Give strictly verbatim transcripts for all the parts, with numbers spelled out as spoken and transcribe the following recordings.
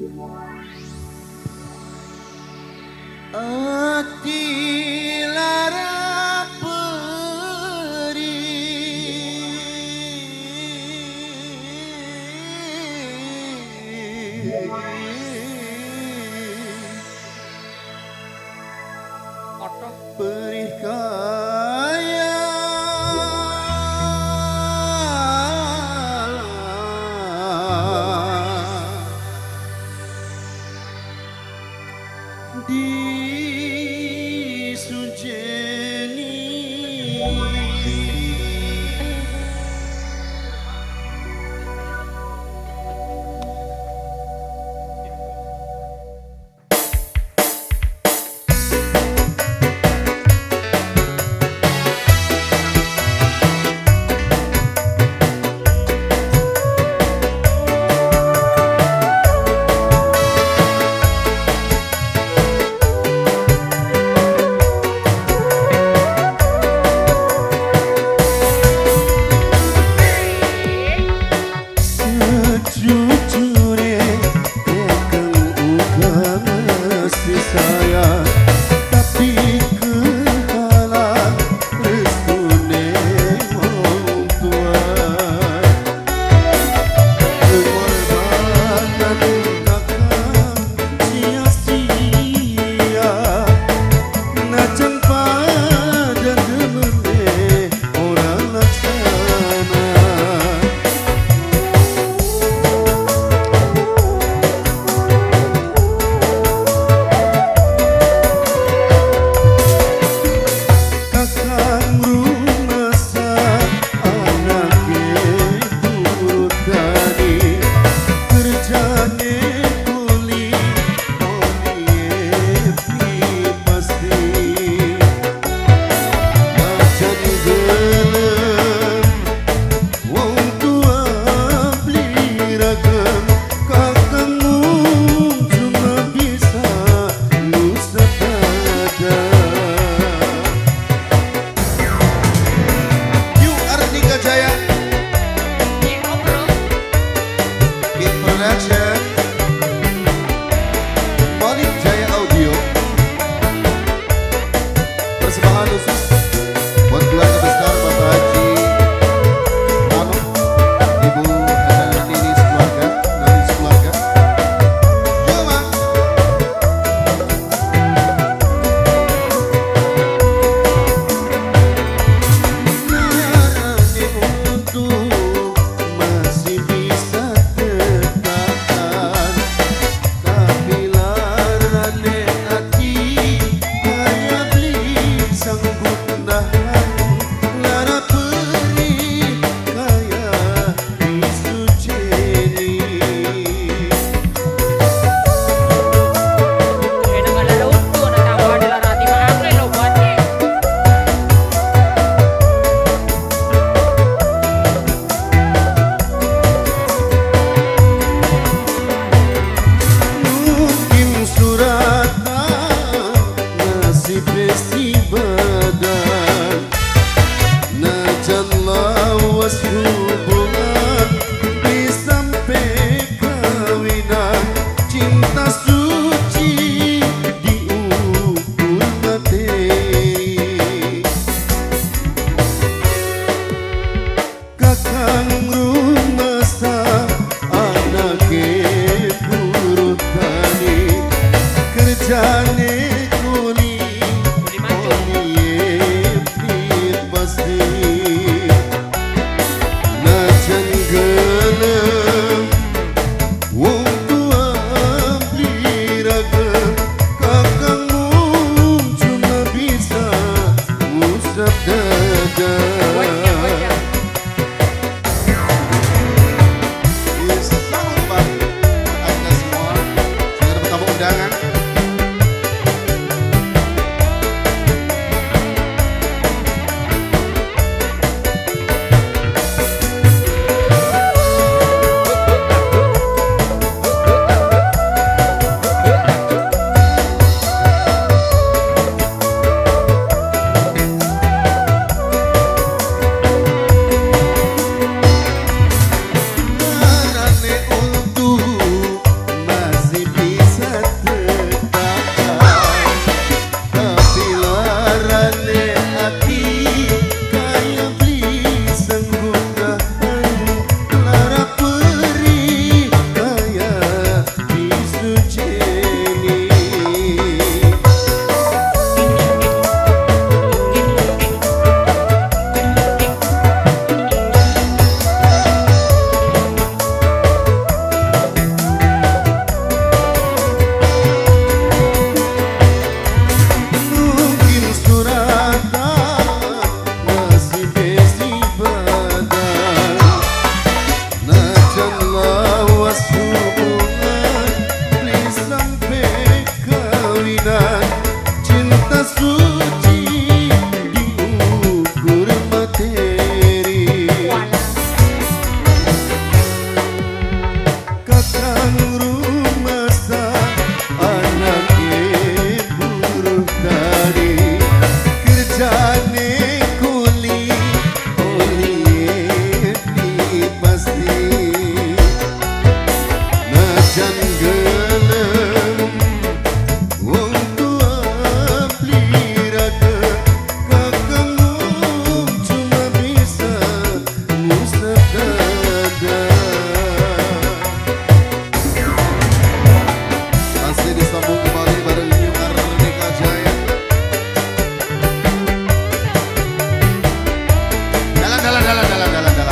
Ati lara perih kaya di sujeni masih bisa tetap Najan lawas hubungan please sampai kawinan cinta suci diukur materi kakang rumah sang anaknya buruh tani kerjane kuli oli di pasti najan gelem wong tua peliraga kakangmu cuma bisa musnahkan masih disambung kembali bareng New Merdeka Jaya. Dalam, dalam, dalam, dalam, dalam, dalam.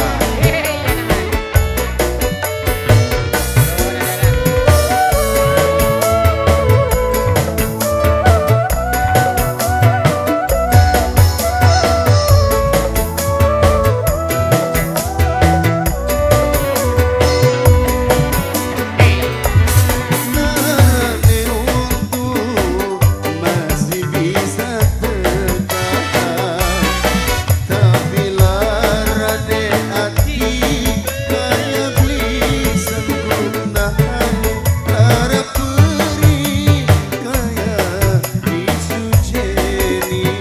Nane untuk masih bisa tertahan, tapi larade hati kayak beli sempurnahan, lara peri kayak disujeni.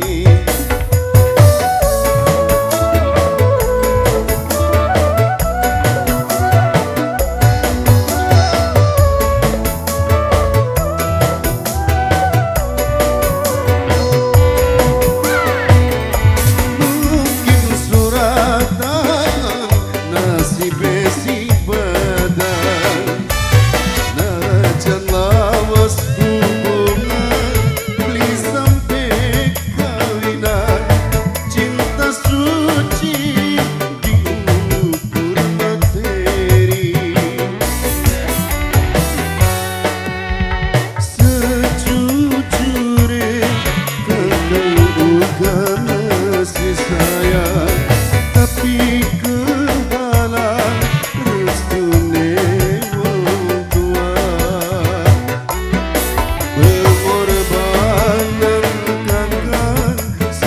Mungkin suratan nasib si badan najan lawas hubungan please sampai kawinan cinta suci diukur materi sejujurnya kakang uga masih sayang tapi kehalang restune wong tua pengorbanan kakang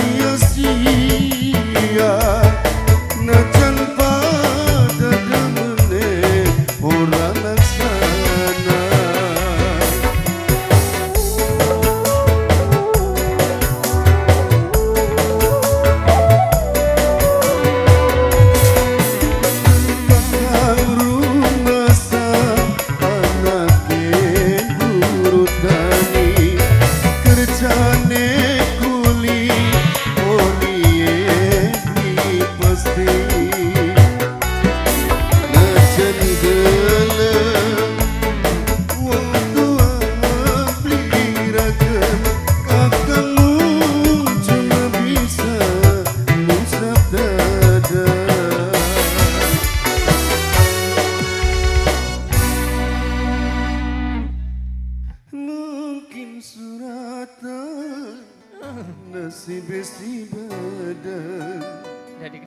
sia-sia najan pada demene ora laksana. Kakang rumah sang anaknya buruh tani kerjane kuli oli di pasti najan gelem wong tua peliraga kakangmu cuma bisa musnah dada. Mungkin suratan nasib si badan.